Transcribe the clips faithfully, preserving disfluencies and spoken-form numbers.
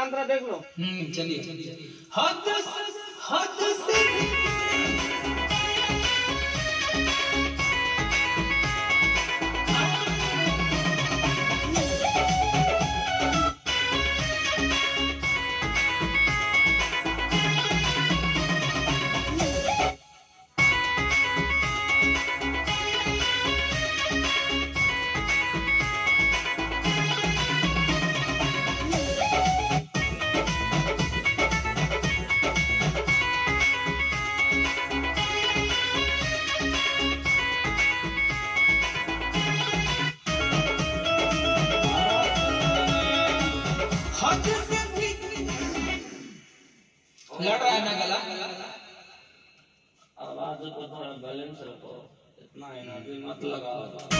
अंतरा देख लो। हम्म चलिए चलिए। हद हद से लड़ रहा है ना गला। आवाज को थोड़ा बैलेंस रखो, इतना एनर्जी मत लगाओ।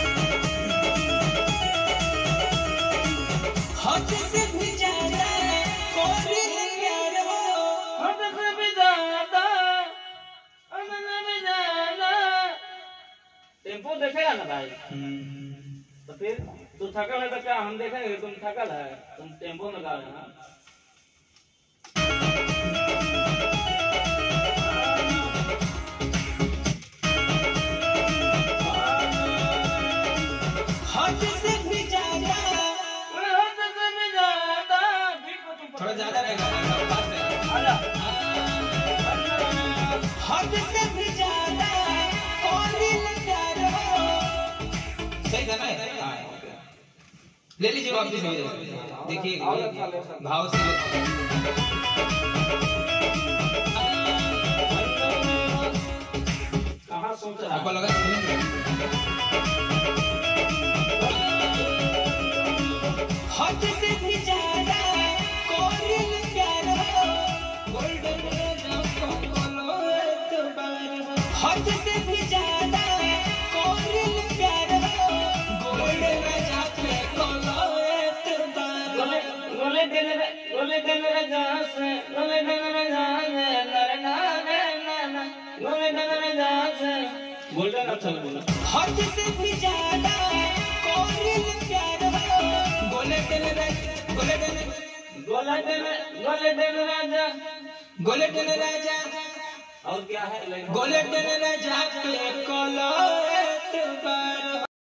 हद से भी ज्यादा कोई प्यार हो, हद से भी ज्यादा हद से भी ज्यादा। टेम्पो देखेगा ना भाई, तो फिर तू थकल है तो क्या हम देखेंगे तुम थकल है? तुम टेम्पो में गा रहे हैं। थोड़ा ज्यादा रहेगा। हद से भी ज्यादा कोई प्यार हो। सही था ना? ले लीजिए वापस। देखिए भाव से कहाँ सोच रहा आपको लगा हद से भी ज्यादा कोई प्यार हो। गोल्डन बोलो एतबार हो। हद से भी ज्यादा कोई प्यार हो। गोल्डन राजा पे बोलो एतबार हो। गोले देने गोले देने जहाँ से गोले देने जहाँ से नरे नारे नाना गोले देने जहाँ से गोल्डन अच्छा बोला। हद से भी ज्यादा कोई प्यार हो। गोले देने गोले देने गोले देने गोले देने राजा गोले देने राजा और क्या है? गोले देने राजा पे बोलो एतबार हो।